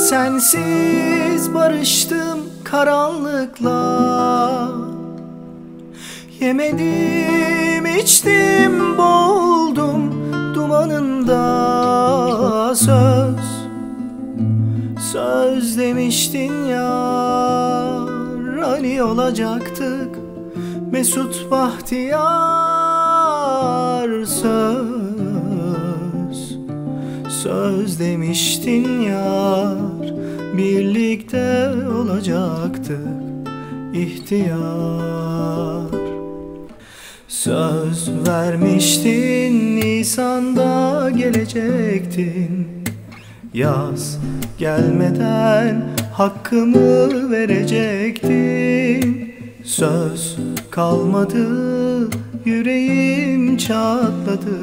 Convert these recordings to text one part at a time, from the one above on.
Sensiz barıştım karanlıkla. Yemedim içtim boğuldum dumanında. Söz demiştin ya, hani olacaktık mesut bahtiyar. Söz demiştin ya, birlikte olacaktık ihtiyar. Söz vermiştin Nisan'da gelecektin. Yaz gelmeden hakkımı verecektin. Söz kalmadı, yüreğim çatladı.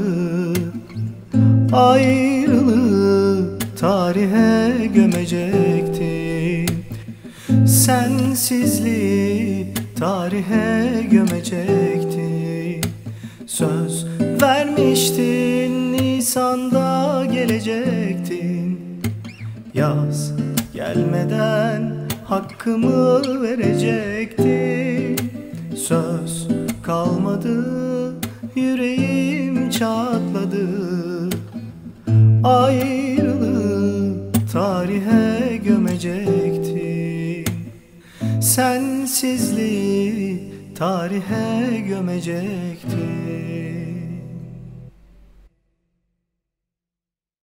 Ayrılığı tarihe gömecektin. Sensizliği tarihe gömecektin. Söz vermiştin Nisan'da gelecektin. Yaz gelmeden hakkımı verecektin. Söz kalmadı, yüreğim çatladı. Ayrılığı tarihe gömecektin. Sensizliği tarihe gömecektin.